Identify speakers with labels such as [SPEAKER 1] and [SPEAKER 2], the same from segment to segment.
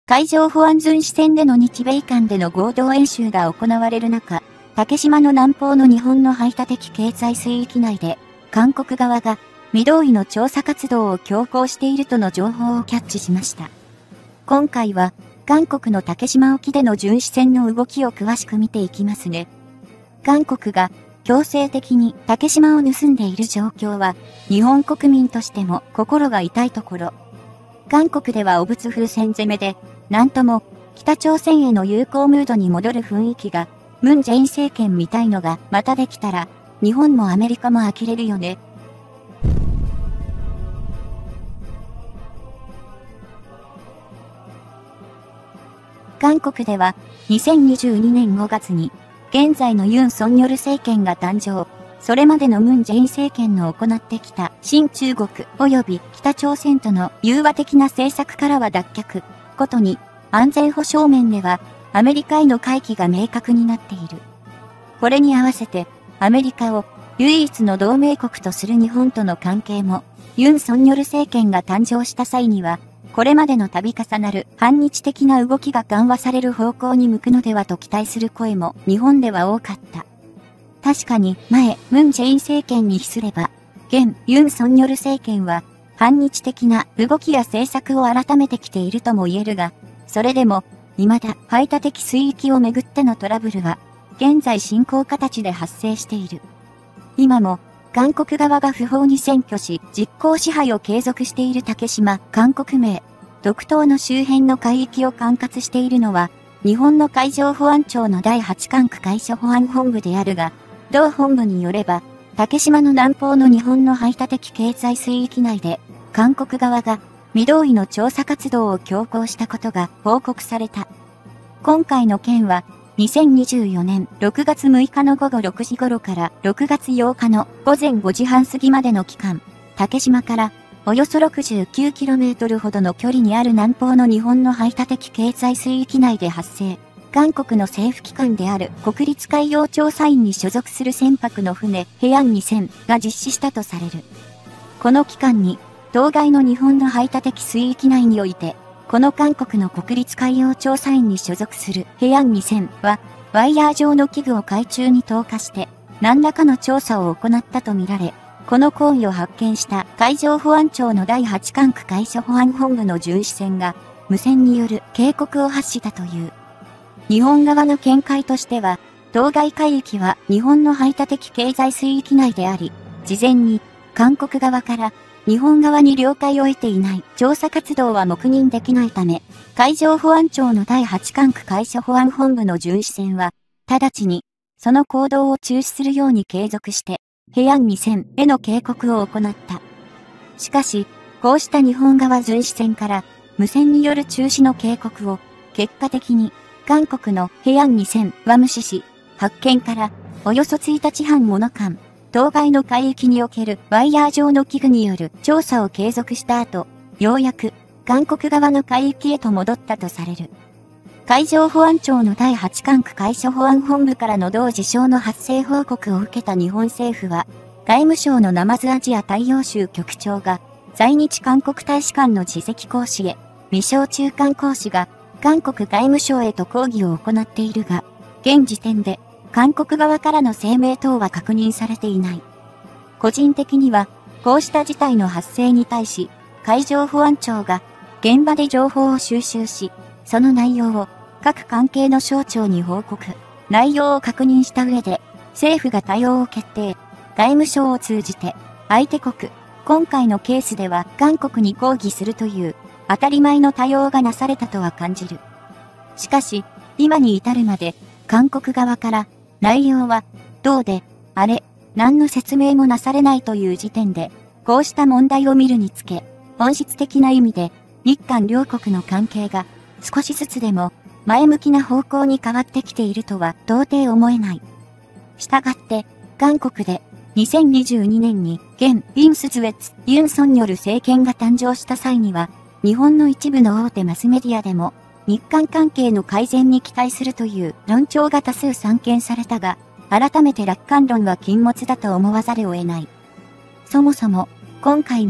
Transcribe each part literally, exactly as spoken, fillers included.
[SPEAKER 1] 海上保安巡視船での日米間での合同演習が行われる中、竹島の南方の日本の排他的経済水域内で、韓国側が未同意の調査活動を強行しているとの情報をキャッチしました。今回は、韓国の竹島沖での巡視船の動きを詳しく見ていきますね。韓国が強制的に竹島を盗んでいる状況は、日本国民としても心が痛いところ。韓国では汚物風船攻めで、なんとも北朝鮮への友好ムードに戻る雰囲気が、ムン・ジェイン政権みたいのがまたできたら、日本もアメリカも呆れるよね。韓国ではにせんにじゅうにねんごがつに現在のユン・ソンニョル政権が誕生。それまでのムン・ジェイン政権の行ってきた新中国及び北朝鮮との融和的な政策からは脱却。ことに安全保障面ではアメリカへの回帰が明確になっている。これに合わせてアメリカを唯一の同盟国とする日本との関係もユン・ソンニョル政権が誕生した際にはこれまでの度重なる反日的な動きが緩和される方向に向くのではと期待する声も日本では多かった。確かに前、ムン・ジェイン政権に比すれば、現ユン・ソンニョル政権は反日的な動きや政策を改めてきているとも言えるが、それでも未だ排他的水域をめぐってのトラブルは現在進行形で発生している。今も韓国側が不法に占拠し実効支配を継続している竹島、韓国名、独島の周辺の海域を管轄しているのは、日本の海上保安庁のだいはち管区海上保安本部であるが、同本部によれば、竹島の南方の日本の排他的経済水域内で、韓国側が未同意の調査活動を強行したことが報告された。今回の件は、にせんにじゅうよねんろくがつむいかのごごろくじ頃からろくがつようかのごぜんごじはん過ぎまでの期間、竹島からおよそ ろくじゅうきゅうキロメートル ほどの距離にある南方の日本の排他的経済水域内で発生。韓国の政府機関である国立海洋調査院に所属する船舶の船、ヘアンにせんが実施したとされる。この期間に、当該の日本の排他的水域内において、この韓国の国立海洋調査院に所属するヘアンにせんは、ワイヤー状の器具を海中に投下して、何らかの調査を行ったとみられ、この行為を発見した海上保安庁のだいはち管区海上保安本部の巡視船が、無線による警告を発したという。日本側の見解としては、当該海域は日本の排他的経済水域内であり、事前に韓国側から日本側に了解を得ていない調査活動は黙認できないため、海上保安庁のだいはち管区海上保安本部の巡視船は、直ちにその行動を中止するように継続して、ヘアンにせんへの警告を行った。しかし、こうした日本側巡視船から無線による中止の警告を、結果的に韓国のヘアンにせんは無視し、発見からおよそついたちはんもの間、当該の海域におけるワイヤー状の器具による調査を継続した後、ようやく韓国側の海域へと戻ったとされる。海上保安庁のだいはち管区海上保安本部からの同事象の発生報告を受けた日本政府は、外務省のナズアジア大洋州局長が、在日韓国大使館の次席公使へ、未承中間公使が、韓国外務省へと抗議を行っているが、現時点で、韓国側からの声明等は確認されていない。個人的には、こうした事態の発生に対し、海上保安庁が、現場で情報を収集し、その内容を、各関係の省庁に報告、内容を確認した上で、政府が対応を決定、外務省を通じて、相手国、今回のケースでは韓国に抗議するという、当たり前の対応がなされたとは感じる。しかし、今に至るまで、韓国側から、内容は、どうで、あれ、何の説明もなされないという時点で、こうした問題を見るにつけ、本質的な意味で、日韓両国の関係が、少しずつでも、前向きな方向に変わってきているとは到底思えない。したがって、韓国でにせんにじゅうにねんに現インスズウェツ・ユン・ソンニョル政権が誕生した際には、日本の一部の大手マスメディアでも、日韓関係の改善に期待するという論調が多数散見されたが、改めて楽観論は禁物だと思わざるを得ない。そもそも、今回も、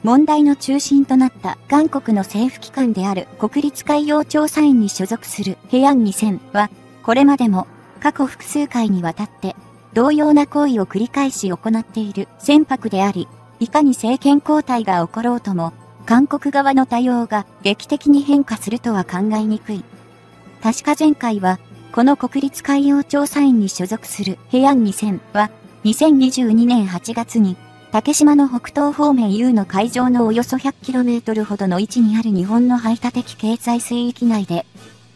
[SPEAKER 1] 問題の中心となった韓国の政府機関である国立海洋調査院に所属するヘアンにせんは、これまでも過去複数回にわたって同様な行為を繰り返し行っている船舶であり、いかに政権交代が起ころうとも、韓国側の対応が劇的に変化するとは考えにくい。確か前回は、この国立海洋調査院に所属するヘアンにせんは、にせんにじゅうにねんはちがつに、竹島の北東方面 U の海上のおよそ ひゃくキロメートル ほどの位置にある日本の排他的経済水域内で、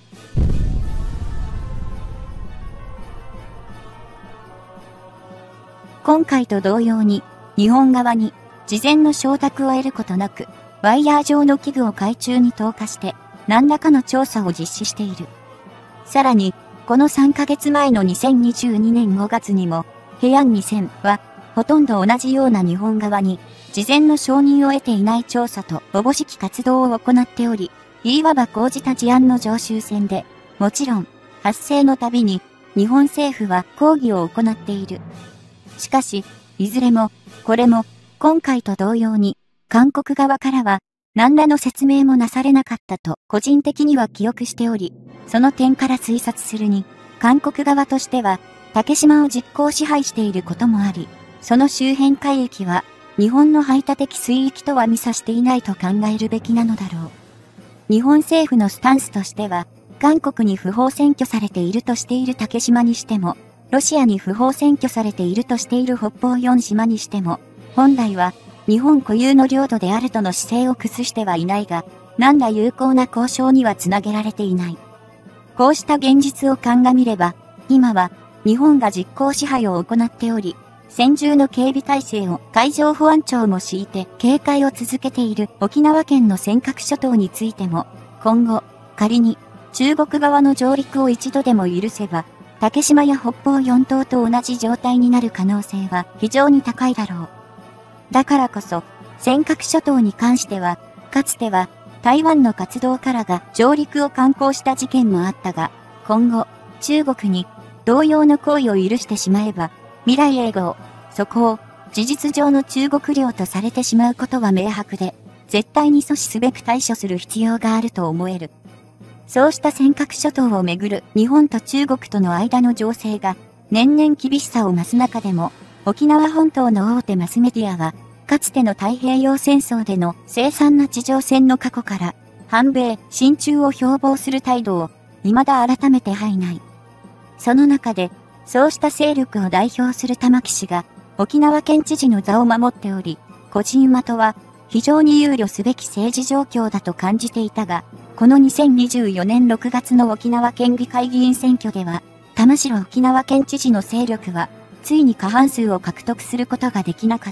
[SPEAKER 1] 今回と同様に、日本側に事前の承諾を得ることなく、ワイヤー状の器具を海中に投下して、何らかの調査を実施している。さらに、このさんかげつまえのにせんにじゅうにねんごがつにも、ヘアンにせんは、ほとんど同じような日本側に、事前の承認を得ていない調査とおぼしき活動を行っており、いわば講じた事案の常習戦で、もちろん、発生のたびに、日本政府は抗議を行っている。しかし、いずれも、これも、今回と同様に、韓国側からは、何らの説明もなされなかったと個人的には記憶しており、その点から推察するに、韓国側としては、竹島を実効支配していることもあり、その周辺海域は、日本の排他的水域とは見差していないと考えるべきなのだろう。日本政府のスタンスとしては、韓国に不法占拠されているとしている竹島にしても、ロシアに不法占拠されているとしている北方四島にしても、本来は、日本固有の領土であるとの姿勢を崩してはいないが、何ら有効な交渉にはつなげられていない。こうした現実を鑑みれば、今は、日本が実効支配を行っており、専従の警備体制を海上保安庁も敷いて警戒を続けている沖縄県の尖閣諸島についても、今後、仮に中国側の上陸を一度でも許せば、竹島や北方四島と同じ状態になる可能性は非常に高いだろう。だからこそ、尖閣諸島に関しては、かつては台湾の活動家らが上陸を敢行した事件もあったが、今後、中国に同様の行為を許してしまえば、未来永劫、そこを事実上の中国領とされてしまうことは明白で、絶対に阻止すべく対処する必要があると思える。そうした尖閣諸島をめぐる日本と中国との間の情勢が年々厳しさを増す中でも、沖縄本島の大手マスメディアは、かつての太平洋戦争での凄惨な地上戦の過去から、反米、親中を標榜する態度を、未だ改めて排ない。その中で、そうした勢力を代表する玉木氏が、沖縄県知事の座を守っており、個人的は、非常に憂慮すべき政治状況だと感じていたが、このにせんにじゅうよねんろくがつの沖縄県議会議員選挙では、玉城沖縄県知事の勢力は、ついに過半数を獲得することができなかった。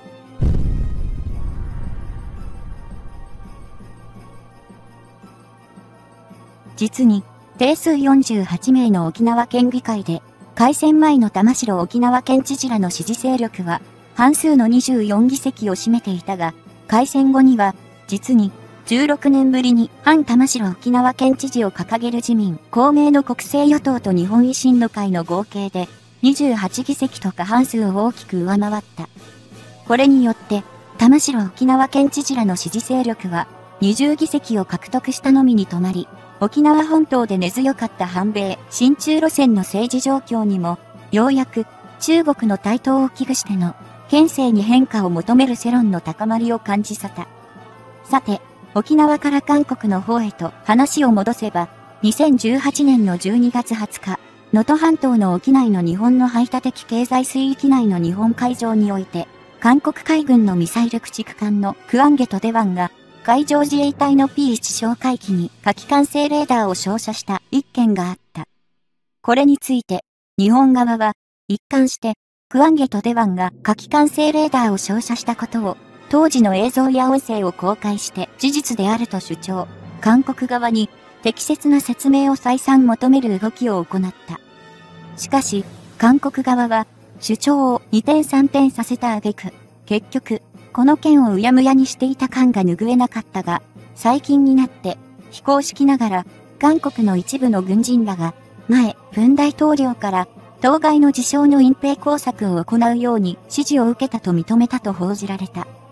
[SPEAKER 1] 実に、定数よんじゅうはちめいの沖縄県議会で、改選前の玉城沖縄県知事らの支持勢力は、半数のにじゅうよんぎせきを占めていたが、改選後には、実に、じゅうろくねんぶりに反玉城沖縄県知事を掲げる自民、公明の国政与党と日本維新の会の合計で、にじゅうはちぎせきと過半数を大きく上回った。これによって、玉城沖縄県知事らの支持勢力は、にじゅうぎせきを獲得したのみに止まり、沖縄本島で根強かった反米、親中路線の政治状況にも、ようやく中国の台頭を危惧しての、県政に変化を求める世論の高まりを感じさせた。さて、沖縄から韓国の方へと話を戻せば、にせんじゅうはちねんのじゅうにがつはつか、能登半島の沖内の日本の排他的経済水域内の日本海上において、韓国海軍のミサイル駆逐艦のクアンゲトデワンが、海上自衛隊の ピーワン 哨戒機に火器管制レーダーを照射した一件があった。これについて、日本側は、一貫して、クアンゲトデワンが火器管制レーダーを照射したことを、当時の映像や音声を公開して事実であると主張、韓国側に適切な説明を再三求める動きを行った。しかし、韓国側は、主張を二転三転させた挙句、結局、この件をうやむやにしていた感が拭えなかったが、最近になって、非公式ながら、韓国の一部の軍人らが、前、文大統領から、当該の事象の隠蔽工作を行うように指示を受けたと認めたと報じられた。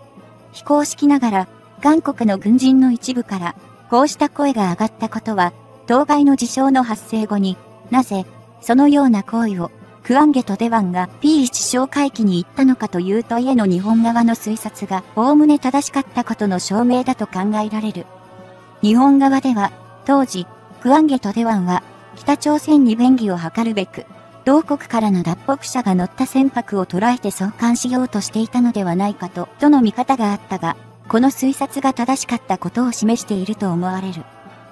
[SPEAKER 1] 非公式ながら、韓国の軍人の一部から、こうした声が上がったことは、当該の事象の発生後に、なぜ、そのような行為を、クアンゲとデワンが ピーワン 哨戒機に行ったのかという問いへの日本側の推察が、おおむね正しかったことの証明だと考えられる。日本側では、当時、クアンゲとデワンは、北朝鮮に便宜を図るべく、同国からの脱北者が乗った船舶を捉えて送還しようとしていたのではないかと、との見方があったが、この推察が正しかったことを示していると思われる。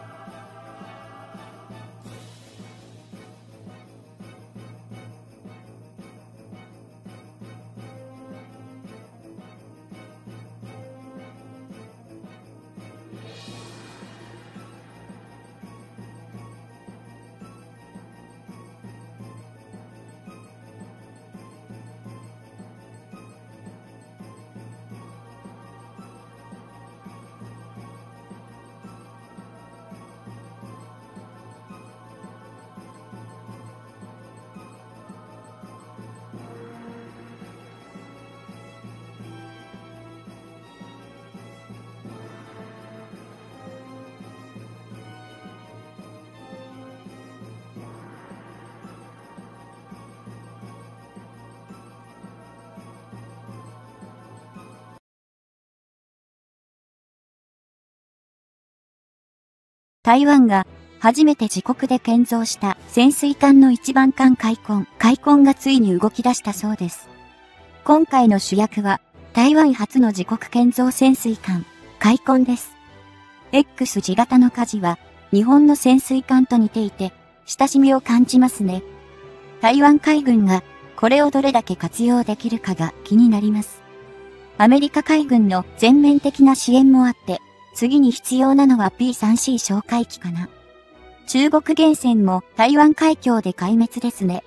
[SPEAKER 1] 台湾が初めて自国で建造した潜水艦の一番艦開墾。開墾がついに動き出したそうです。今回の主役は台湾初の自国建造潜水艦開墾です。X 字型の舵は日本の潜水艦と似ていて親しみを感じますね。台湾海軍がこれをどれだけ活用できるかが気になります。アメリカ海軍の全面的な支援もあって次に必要なのは ピースリー 哨戒機かな。中国原潜も台湾海峡で壊滅ですね。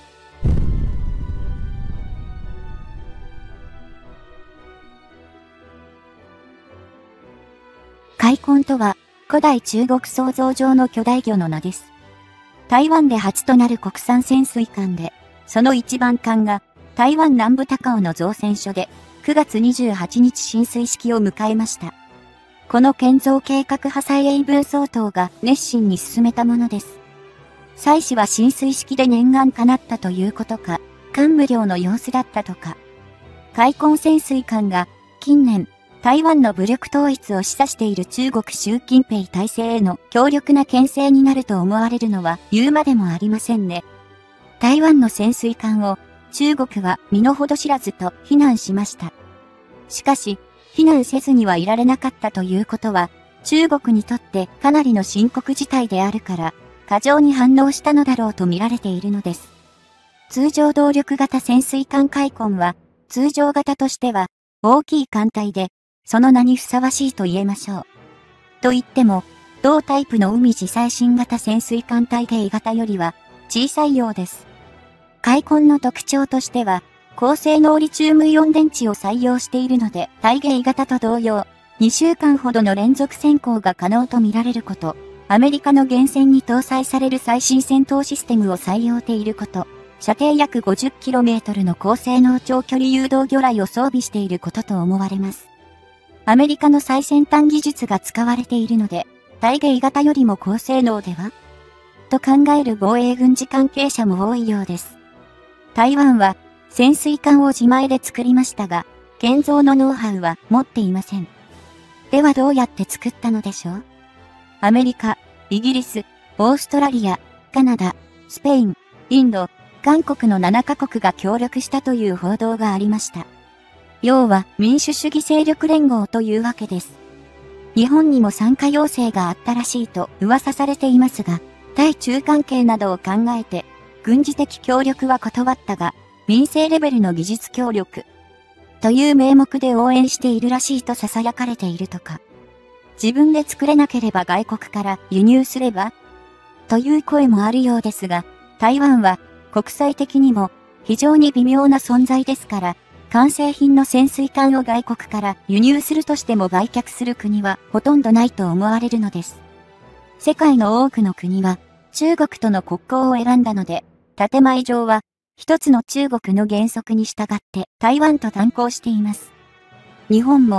[SPEAKER 1] 開墾とは古代中国想像上の巨大魚の名です。台湾で初となる国産潜水艦で、その一番艦が台湾南部高雄の造船所でくがつにじゅうはちにち進水式を迎えました。この建造計画派蔡英文総統が熱心に進めたものです。蔡氏は進水式で念願叶ったということか、感無量の様子だったとか。開墾潜水艦が近年、台湾の武力統一を示唆している中国習近平体制への強力な牽制になると思われるのは言うまでもありませんね。台湾の潜水艦を中国は身の程知らずと非難しました。しかし、非難せずにはいられなかったということは、中国にとってかなりの深刻事態であるから、過剰に反応したのだろうと見られているのです。通常動力型潜水艦開墾は、通常型としては大きい艦隊で、その名にふさわしいと言えましょう。と言っても、同タイプの海自最新型潜水艦大鯨型よりは小さいようです。開墾の特徴としては、高性能リチウムイオン電池を採用しているので、大鯨型と同様、にしゅうかんほどの連続潜航が可能と見られること、アメリカの原潜に搭載される最新戦闘システムを採用していること、射程約 ごじゅっキロメートル の高性能長距離誘導魚雷を装備していることと思われます。アメリカの最先端技術が使われているので、大鯨型よりも高性能ではと考える防衛軍事関係者も多いようです。台湾は、潜水艦を自前で作りましたが、建造のノウハウは持っていません。ではどうやって作ったのでしょう？アメリカ、イギリス、オーストラリア、カナダ、スペイン、インド、韓国のななかこくが協力したという報道がありました。要は民主主義勢力連合というわけです。日本にも参加要請があったらしいと噂されていますが、対中関係などを考えて、軍事的協力は断ったが、民生レベルの技術協力という名目で応援しているらしいと囁かれているとか。自分で作れなければ外国から輸入すればという声もあるようですが、台湾は国際的にも非常に微妙な存在ですから、完成品の潜水艦を外国から輸入するとしても売却する国はほとんどないと思われるのです。世界の多くの国は中国との国交を選んだので、建前上は一つの中国の原則に従って台湾と断交しています。日本も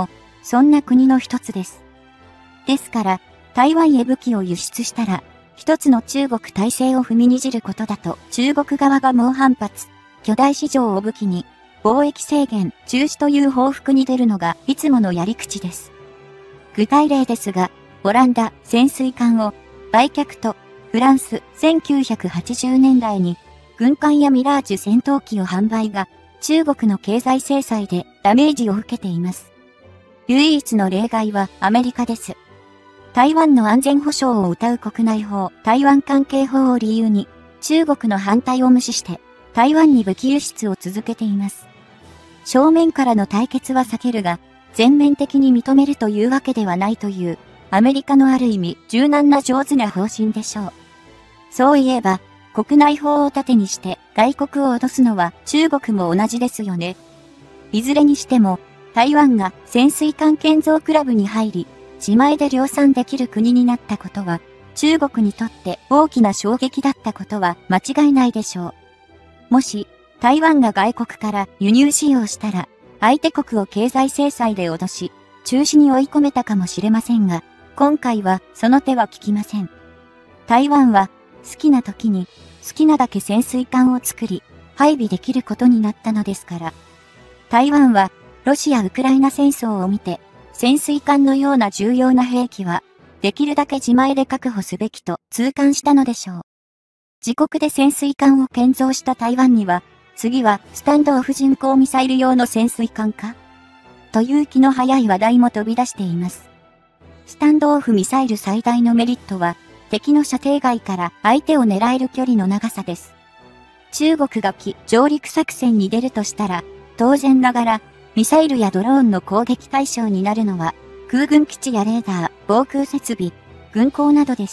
[SPEAKER 1] そんな国の一つです。ですから、台湾へ武器を輸出したら、一つの中国体制を踏みにじることだと中国側が猛反発、巨大市場を武器に、貿易制限中止という報復に出るのがいつものやり口です。具体例ですが、オランダ潜水艦を売却とフランスせんきゅうひゃくはちじゅうねんだいに軍艦やミラージュ戦闘機を販売が中国の経済制裁でダメージを受けています。唯一の例外はアメリカです。台湾の安全保障を謳う国内法、台湾関係法を理由に中国の反対を無視して台湾に武器輸出を続けています。正面からの対決は避けるが、全面的に認めるというわけではないという、アメリカのある意味柔軟な上手な方針でしょう。そういえば、国内法を盾にして外国を脅すのは中国も同じですよね。いずれにしても、台湾が潜水艦建造クラブに入り、自前で量産できる国になったことは、中国にとって大きな衝撃だったことは間違いないでしょう。もし、台湾が外国から輸入使用したら、相手国を経済制裁で脅し、中止に追い込めたかもしれませんが、今回はその手は効きません。台湾は好きな時に好きなだけ潜水艦を作り、配備できることになったのですから。台湾はロシア・ウクライナ戦争を見て、潜水艦のような重要な兵器は、できるだけ自前で確保すべきと痛感したのでしょう。自国で潜水艦を建造した台湾には、次はスタンドオフ巡航ミサイル用の潜水艦かという気の早い話題も飛び出しています。スタンドオフミサイル最大のメリットは、敵の射程外から相手を狙える距離の長さです。中国が機上陸作戦に出るとしたら、当然ながら、ミサイルやドローンの攻撃対象になるのは、空軍基地やレーダー、防空設備、軍港などです。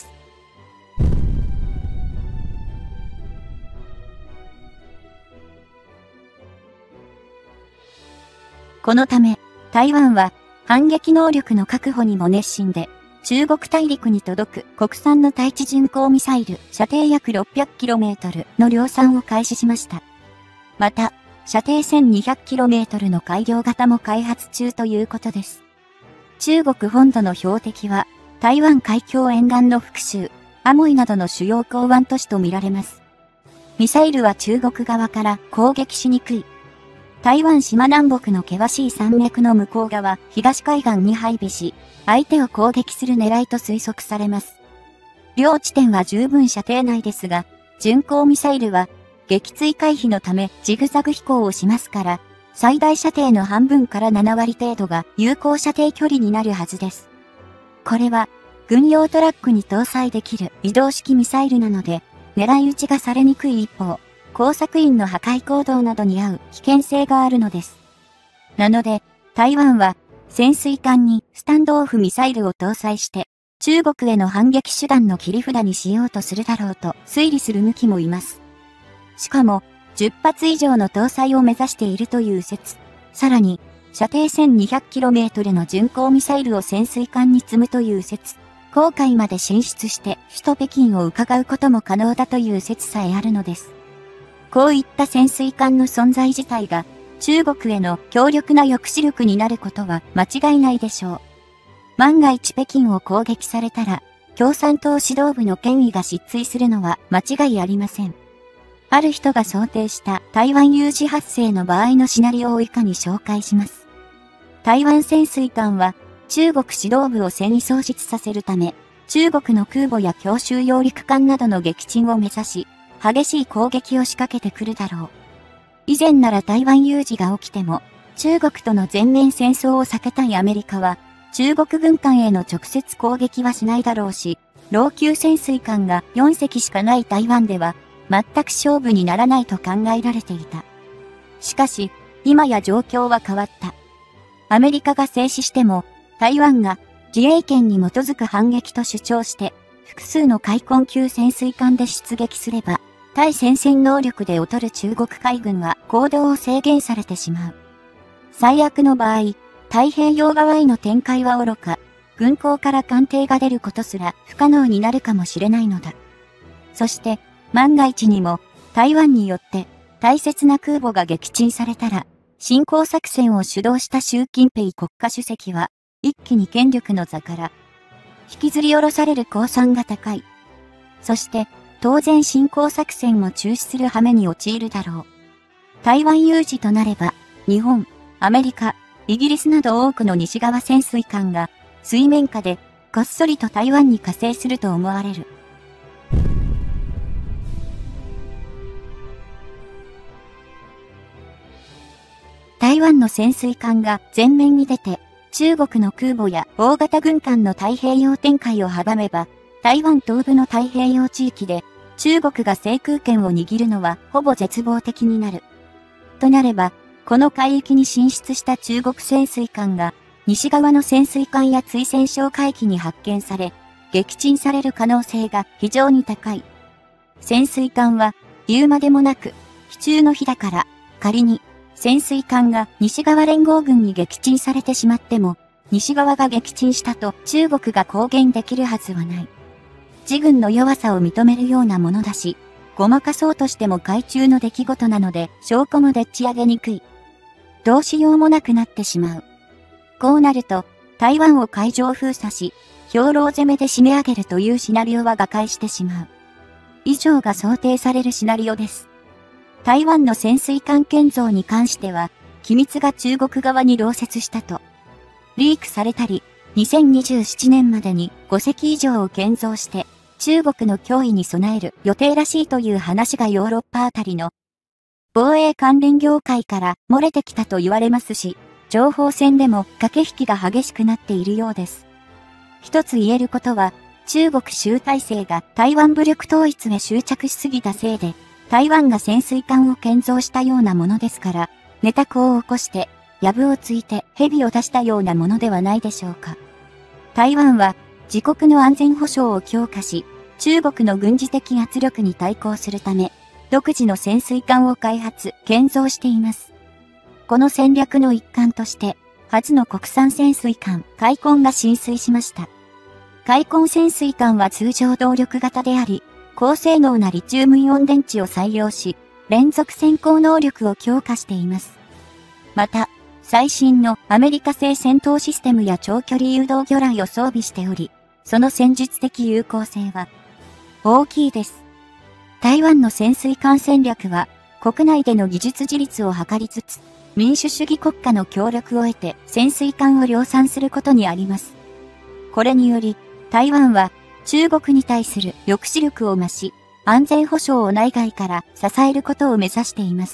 [SPEAKER 1] このため、台湾は反撃能力の確保にも熱心で、中国大陸に届く国産の対地巡航ミサイル射程約 ろっぴゃくキロメートル の量産を開始しました。また、射程 せんにひゃくキロメートル の改良型も開発中ということです。中国本土の標的は、台湾海峡沿岸の福州、アモイなどの主要港湾都市とみられます。ミサイルは中国側から攻撃しにくい。台湾島南北の険しい山脈の向こう側、東海岸に配備し、相手を攻撃する狙いと推測されます。両地点は十分射程内ですが、巡航ミサイルは、撃墜回避のためジグザグ飛行をしますから、最大射程の半分からななわり程度が有効射程距離になるはずです。これは、軍用トラックに搭載できる移動式ミサイルなので、狙い撃ちがされにくい一方、工作員の破壊行動などに遭う危険性があるのです。なので、台湾は潜水艦にスタンドオフミサイルを搭載して、中国への反撃手段の切り札にしようとするだろうと推理する向きもいます。しかも、じゅっぱつ以上の搭載を目指しているという説。さらに、射程 せんにひゃくキロメートル の巡航ミサイルを潜水艦に積むという説。黄海まで進出して首都北京を伺うことも可能だという説さえあるのです。こういった潜水艦の存在自体が中国への強力な抑止力になることは間違いないでしょう。万が一北京を攻撃されたら、共産党指導部の権威が失墜するのは間違いありません。ある人が想定した台湾有事発生の場合のシナリオを以下に紹介します。台湾潜水艦は中国指導部を戦意喪失させるため、中国の空母や強襲揚陸艦などの撃沈を目指し、激しい攻撃を仕掛けてくるだろう。以前なら台湾有事が起きても、中国との全面戦争を避けたいアメリカは、中国軍艦への直接攻撃はしないだろうし、老朽潜水艦がよんせきしかない台湾では、全く勝負にならないと考えられていた。しかし、今や状況は変わった。アメリカが静止しても、台湾が自衛権に基づく反撃と主張して、複数の海鯤級潜水艦で出撃すれば、対戦線能力で劣る中国海軍は行動を制限されてしまう。最悪の場合、太平洋側への展開は愚か、軍港から艦艇が出ることすら不可能になるかもしれないのだ。そして、万が一にも台湾によって大切な空母が撃沈されたら、侵攻作戦を主導した習近平国家主席は一気に権力の座から引きずり下ろされる公算が高い。そして当然侵攻作戦も中止する羽目に陥るだろう。台湾有事となれば、日本、アメリカ、イギリスなど多くの西側潜水艦が水面下でこっそりと台湾に加勢すると思われる。台湾の潜水艦が前面に出て、中国の空母や大型軍艦の太平洋展開を阻めば、台湾東部の太平洋地域で中国が制空権を握るのはほぼ絶望的になる。となれば、この海域に進出した中国潜水艦が西側の潜水艦や追戦哨海域に発見され、撃沈される可能性が非常に高い。潜水艦は言うまでもなく、非中の日だから、仮に潜水艦が西側連合軍に撃沈されてしまっても、西側が撃沈したと中国が公言できるはずはない。自軍の弱さを認めるようなものだし、ごまかそうとしても海中の出来事なので証拠もでっち上げにくい。どうしようもなくなってしまう。こうなると、台湾を海上封鎖し、兵糧攻めで締め上げるというシナリオは瓦解してしまう。以上が想定されるシナリオです。台湾の潜水艦建造に関しては、機密が中国側に漏洩したと、リークされたり、にせんにじゅうななねんまでにごせき以上を建造して、中国の脅威に備える予定らしいという話がヨーロッパあたりの防衛関連業界から漏れてきたと言われますし、情報戦でも駆け引きが激しくなっているようです。一つ言えることは、中国集大成が台湾武力統一へ執着しすぎたせいで、台湾が潜水艦を建造したようなものですから、寝た子を起こして、藪をついて蛇を出したようなものではないでしょうか。台湾は自国の安全保障を強化し、中国の軍事的圧力に対抗するため、独自の潜水艦を開発、建造しています。この戦略の一環として、初の国産潜水艦、海鯤が進水しました。海鯤潜水艦は通常動力型であり、高性能なリチウムイオン電池を採用し、連続潜航能力を強化しています。また、最新のアメリカ製戦闘システムや長距離誘導魚雷を装備しており、その戦術的有効性は大きいです。台湾の潜水艦戦略は、国内での技術自立を図りつつ、民主主義国家の協力を得て潜水艦を量産することにあります。これにより、台湾は中国に対する抑止力を増し、安全保障を内外から支えることを目指しています。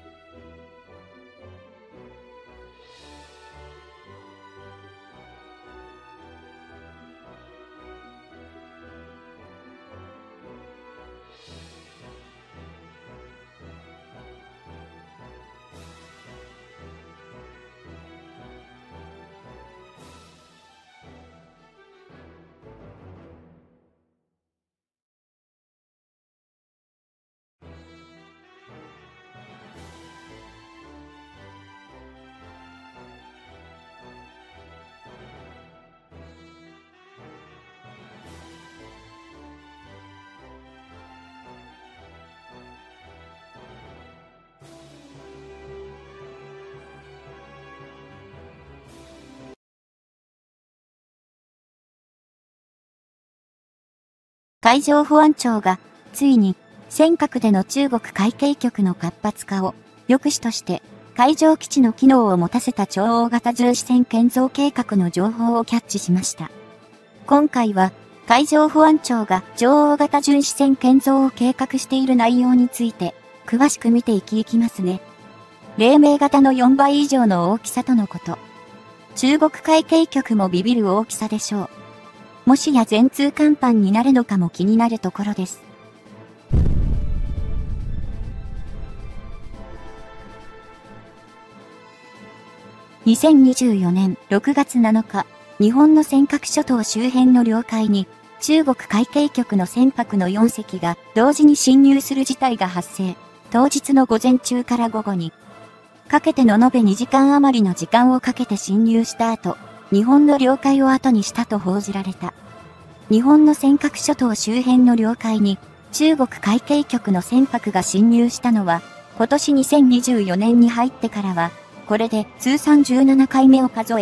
[SPEAKER 1] 海上保安庁が、ついに、尖閣での中国海警局の活発化を、抑止として、海上基地の機能を持たせた超大型巡視船建造計画の情報をキャッチしました。今回は、海上保安庁が超大型巡視船建造を計画している内容について、詳しく見ていきいきますね。黎明型のよんばい以上の大きさとのこと。中国海警局もビビる大きさでしょう。もしや全通甲板になるのかも気になるところです。にせんにじゅうよねんろくがつなのか、日本の尖閣諸島周辺の領海に、中国海警局の船舶のよんせきが同時に侵入する事態が発生。当日の午前中から午後にかけての延べにじかん余りの時間をかけて侵入した後、日本の領海を後にしたと報じられた。日本の尖閣諸島周辺の領海に中国海警局の船舶が侵入したのは、今年にせんにじゅうよねんに入ってからは、これで通算じゅうななかいめを数え、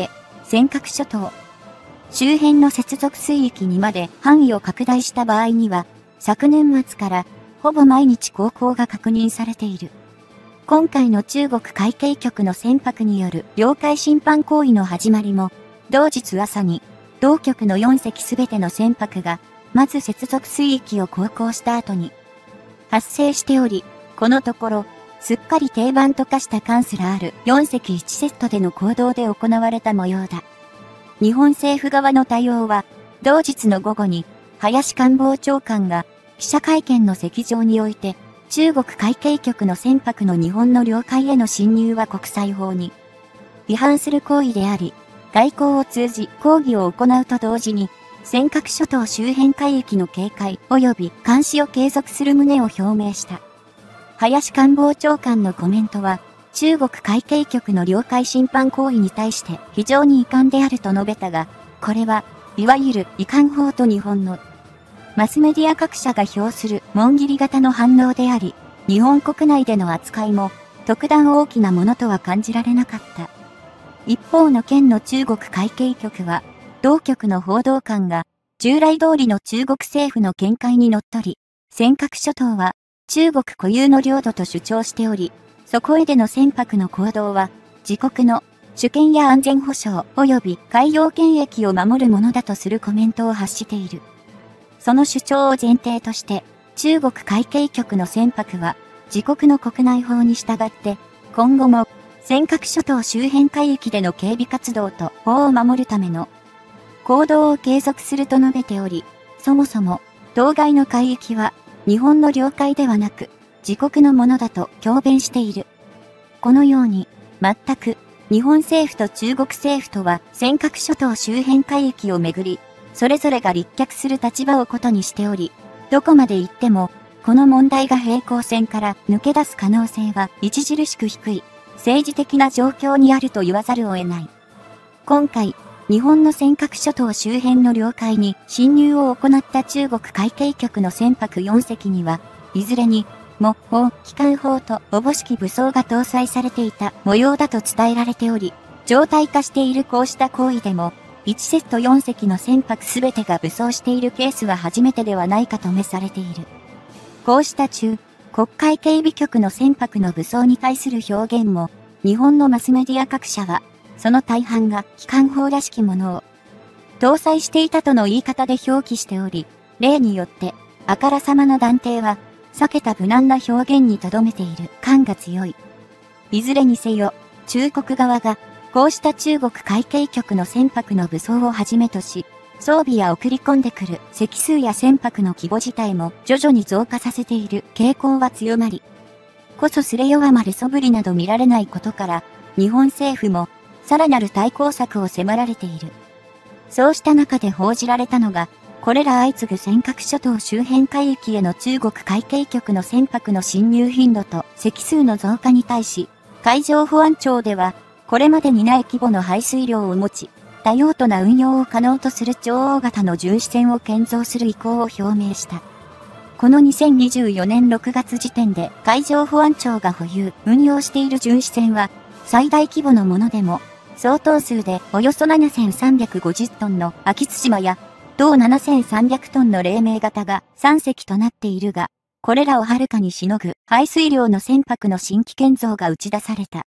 [SPEAKER 1] 尖閣諸島周辺の接続水域にまで範囲を拡大した場合には、昨年末からほぼ毎日航行が確認されている。今回の中国海警局の船舶による領海侵犯行為の始まりも、同日朝に、同局のよん隻すべての船舶が、まず接続水域を航行した後に、発生しており、このところ、すっかり定番と化した艦すらあるよん隻いちセットでの行動で行われた模様だ。日本政府側の対応は、同日の午後に、林官房長官が記者会見の席上において、中国海警局の船舶の日本の領海への侵入は国際法に違反する行為であり、外交を通じ抗議を行うと同時に、尖閣諸島周辺海域の警戒及び監視を継続する旨を表明した。林官房長官のコメントは、中国海警局の領海侵犯行為に対して非常に遺憾であると述べたが、これは、いわゆる遺憾法と日本のマスメディア各社が評する紋切り型の反応であり、日本国内での扱いも特段大きなものとは感じられなかった。一方の県の中国海警局は、同局の報道官が従来通りの中国政府の見解にのっとり、尖閣諸島は中国固有の領土と主張しており、そこへでの船舶の行動は自国の主権や安全保障及び海洋権益を守るものだとするコメントを発している。その主張を前提として、中国海警局の船舶は、自国の国内法に従って、今後も、尖閣諸島周辺海域での警備活動と法を守るための行動を継続すると述べており、そもそも、当該の海域は、日本の領海ではなく、自国のものだと強弁している。このように、全く、日本政府と中国政府とは、尖閣諸島周辺海域をめぐり、それぞれが立脚する立場をことにしており、どこまで行っても、この問題が平行線から抜け出す可能性は著しく低い、政治的な状況にあると言わざるを得ない。今回、日本の尖閣諸島周辺の領海に侵入を行った中国海警局の船舶よん隻には、いずれにも法、機関砲とおぼしき武装が搭載されていた模様だと伝えられており、常態化しているこうした行為でも、いちセットよん隻の船舶すべてが武装しているケースは初めてではないかとめされている。こうした中、国会警備局の船舶の武装に対する表現も、日本のマスメディア各社は、その大半が機関砲らしきものを搭載していたとの言い方で表記しており、例によって、あからさまな断定は、避けた無難な表現に留めている感が強い。いずれにせよ、中国側が、こうした中国海警局の船舶の武装をはじめとし、装備や送り込んでくる隻数や船舶の規模自体も徐々に増加させている傾向は強まり、こそすれ弱まる素振りなど見られないことから、日本政府もさらなる対抗策を迫られている。そうした中で報じられたのが、これら相次ぐ尖閣諸島周辺海域への中国海警局の船舶の侵入頻度と隻数の増加に対し、海上保安庁では、これまでにない規模の排水量を持ち、多用途な運用を可能とする超大型の巡視船を建造する意向を表明した。このにせんにじゅうよねんろくがつ時点で海上保安庁が保有、運用している巡視船は、最大規模のものでも、相当数でおよそななせんさんびゃくごじゅっトンの秋津島や、同ななせんさんびゃくトンの黎明型がさん隻となっているが、これらをはるかにしのぐ排水量の船舶の新規建造が打ち出された。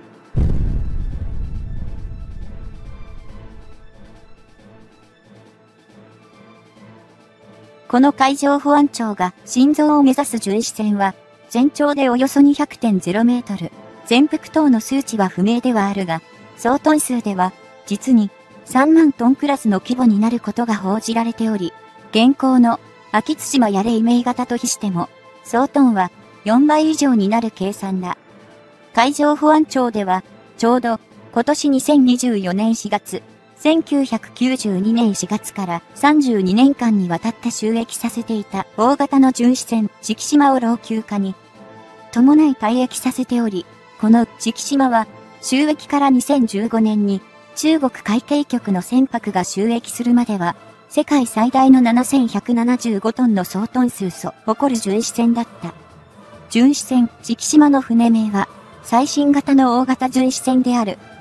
[SPEAKER 1] この海上保安庁が新造を目指す巡視船は、全長でおよそ にひゃくてんゼロメートル、全幅等の数値は不明ではあるが、総トン数では、実にさんまんトンクラスの規模になることが報じられており、現行の秋津島や黎明型と比しても、総トンはよんばい以上になる計算だ。海上保安庁では、ちょうど今年にせんにじゅうよねんしがつ、せんきゅうひゃくきゅうじゅうにねんしがつからさんじゅうにねんかんにわたって就役させていた大型の巡視船、磁気島を老朽化に伴い退役させており、この磁気島は就役からにせんじゅうごねんに中国海警局の船舶が就役するまでは世界最大のななせんひゃくななじゅうごトンの総トン数を誇る巡視船だった。巡視船、磁気島の船名は最新型の大型巡視船である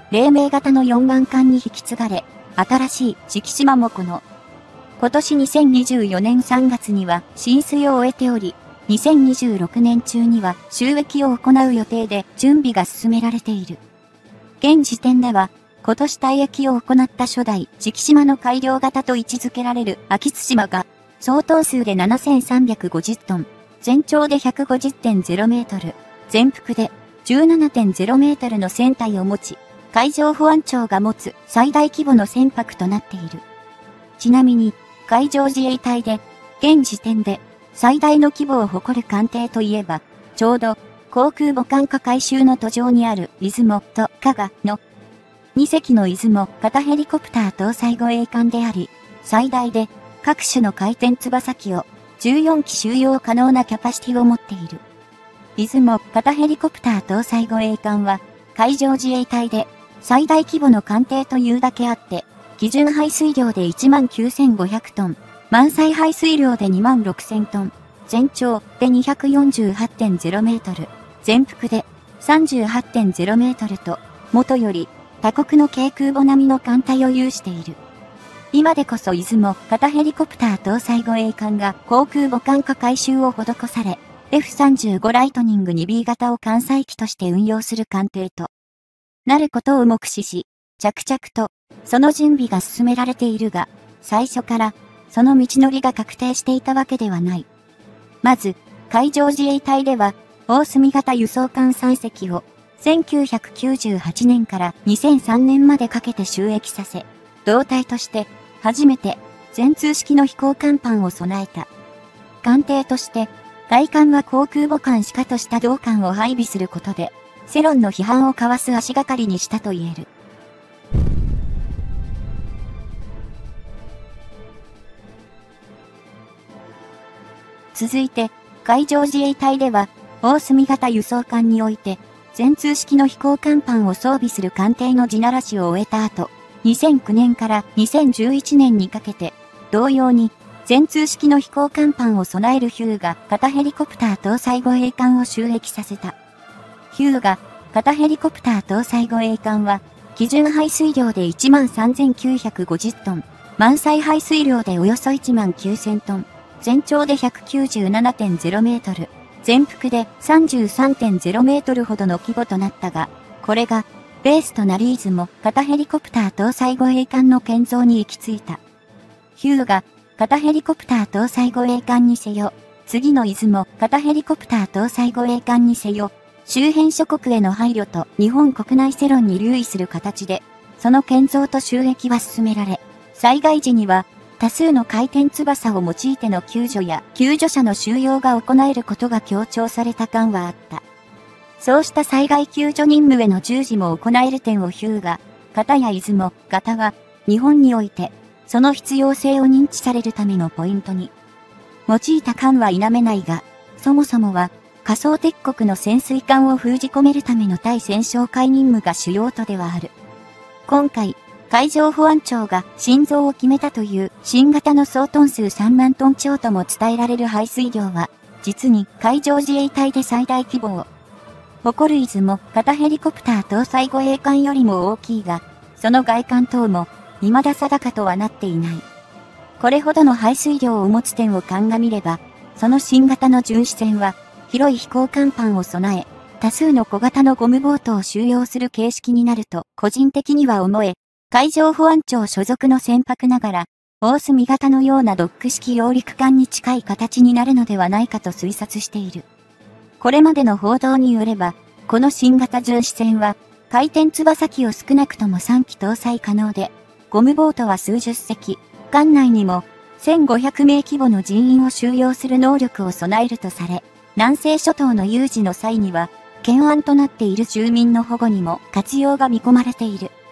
[SPEAKER 1] 黎明型のよんばん艦に引き継がれ、新しい敷島もこの、今年にせんにじゅうよねんさんがつには進水を終えており、にせんにじゅうろくねん中には収益を行う予定で準備が進められている。現時点では、今年退役を行った初代敷島の改良型と位置づけられる秋津島が、総トン数でななせんさんびゃくごじゅっトン、全長で ひゃくごじゅってんゼロメートル、全幅で じゅうななてんゼロメートルの船体を持ち、海上保安庁が持つ最大規模の船舶となっている。ちなみに、海上自衛隊で、現時点で最大の規模を誇る艦艇といえば、ちょうど航空母艦下海周の途上にある出雲と加賀のにせきの出雲型ヘリコプター搭載護衛艦であり、最大で各種の回転翼機をじゅうよんき収容可能なキャパシティを持っている。出雲型ヘリコプター搭載護衛艦は、海上自衛隊で最大規模の艦艇というだけあって、基準排水量で いちまんきゅうせんごひゃくトン、満載排水量で にまんろくせんトン、全長で にひゃくよんじゅうはちてんゼロメートル、全幅で さんじゅうはちてんゼロメートルと、元より他国の軽空母並みの艦隊を有している。今でこそ出雲型ヘリコプター搭載護衛艦が航空母艦下改修を施され、エフさんじゅうご ライトニング にビー 型を艦載機として運用する艦艇となることを目視し、着々とその準備が進められているが、最初からその道のりが確定していたわけではない。まず、海上自衛隊では、大隅型輸送艦さんせきをせんきゅうひゃくきゅうじゅうはちねんからにせんさんねんまでかけて就役させ、同隊として初めて全通式の飛行甲板を備えた。艦艇として、外艦は航空母艦しかとした同艦を配備することで、世論の批判をかわす足がかりにしたと言える。続いて、海上自衛隊では、大隅型輸送艦において、全通式の飛行甲板を装備する艦艇の地ならしを終えた後、にせんきゅうねんからにせんじゅういちねんにかけて、同様に、全通式の飛行甲板を備えるヒューガ型ヘリコプター搭載護衛艦を就役させた。ヒューガ型ヘリコプター搭載護衛艦は、基準排水量で いちまんさんぜんきゅうひゃくごじゅっトン、満載排水量でおよそ いちまんきゅうせんトン、全長で ひゃくきゅうじゅうななてんゼロメートル、全幅で さんじゅうさんてんゼロメートルほどの規模となったが、これが、ベースとなり出雲型ヘリコプター搭載護衛艦の建造に行き着いた。ヒューガ型ヘリコプター搭載護衛艦にせよ、次の出雲型ヘリコプター搭載護衛艦にせよ、周辺諸国への配慮と日本国内世論に留意する形で、その建造と収益は進められ、災害時には多数の回転翼を用いての救助や救助者の収容が行えることが強調された感はあった。そうした災害救助任務への従事も行える点をヒューガ型や出雲型は日本においてその必要性を認知されるためのポイントに用いた感は否めないが、そもそもは仮想敵国の潜水艦を封じ込めるための対戦哨戒任務が主要途ではある。今回、海上保安庁が新造を決めたという新型の総トン数さんまんトン超とも伝えられる排水量は、実に海上自衛隊で最大規模を誇る出雲型ヘリコプター搭載護衛艦よりも大きいが、その外観等も未だ定かとはなっていない。これほどの排水量を持つ点を鑑みれば、その新型の巡視船は、広い飛行甲板を備え、多数の小型のゴムボートを収容する形式になると個人的には思え、海上保安庁所属の船舶ながら、大隅型のようなドック式揚陸艦に近い形になるのではないかと推察している。これまでの報道によれば、この新型巡視船は、回転翼機を少なくともさんき搭載可能で、ゴムボートは数十隻、艦内にもせんごひゃくめい規模の人員を収容する能力を備えるとされ、南西諸島の有事の際には、懸案となっている住民の保護にも活用が見込まれている。